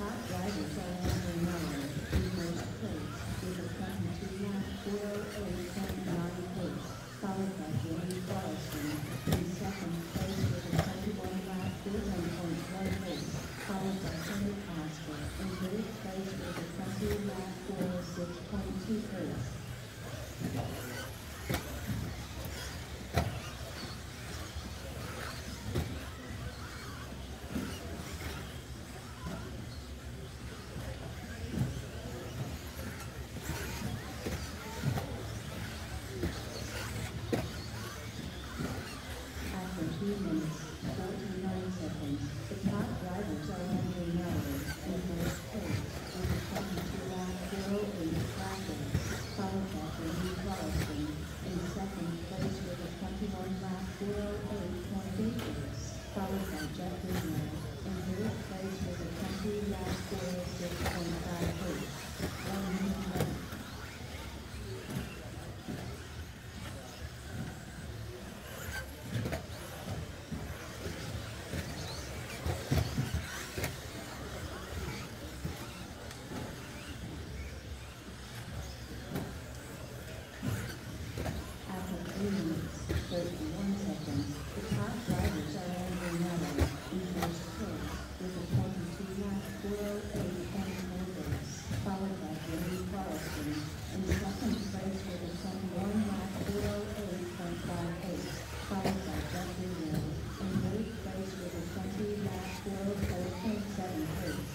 top drivers are Andrew Miller in first place with a 22-lap 408.9 pace, followed by Jamie Carlson in second place with a 21-lap 41.1 pace, followed by Tony Oscar in third place with a 20-lap 406.2 pace. After 2 minutes, 49 seconds, the top drivers are Andrew Miller in first place with a 22-lap 408 flat race, followed by Jamie Carlson in second place with a 21-lap 408.8 race, followed by Jeff Greenway in third place with a 20-lap 406.5 race. 1 minute left. After 3 minutes, 31 seconds, the top drivers are Andrew Miller in first place with a 22-lap 408.4 race, followed by Jamie Carlson in second place with a 21-lap 408.5 race, followed by Jeff Greenway in third place with a 20-lap 404.7 race.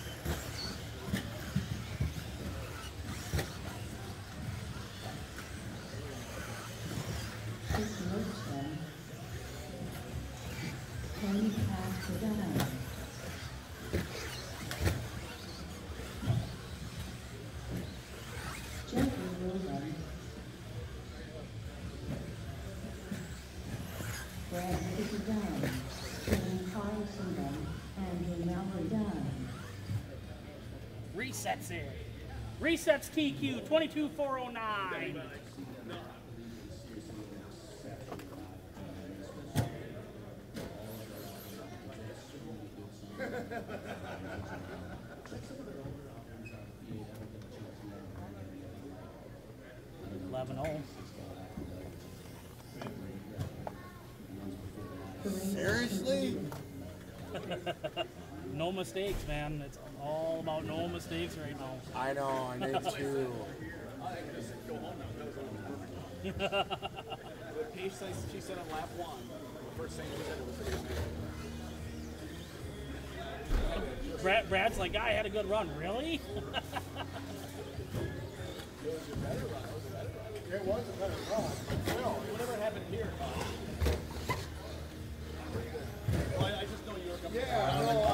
This looks then. Tony passed the line. Jeffrey Wilson. Brad Hickey Dunn. Jamie Carlson Dunn. Andrew Miller Dunn. Resets it. Resets TQ 22409. 11-0. Seriously? No mistakes, man. It's all about no mistakes right now. I know, I need to. But Paige says she said on lap 1, the first thing she said was Brad's like, I had a good run. Really? it was a better run. It was a better run. Still, whatever happened here. Well, I just know you were coming. Yeah, I know.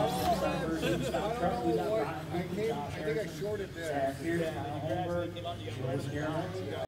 I think I shorted there. Here's Homer.